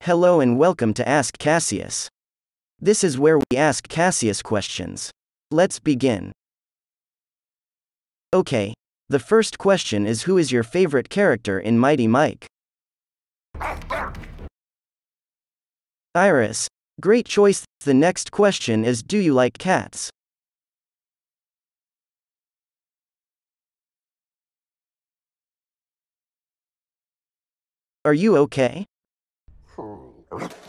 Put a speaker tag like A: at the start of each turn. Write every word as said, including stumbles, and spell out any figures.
A: Hello and welcome to Ask Cassius. This is where we ask Cassius questions. Let's begin. Okay, the first question is, who is your favorite character in Mighty Mike? Iris. Great choice. The next question is, do you like cats? Are you okay?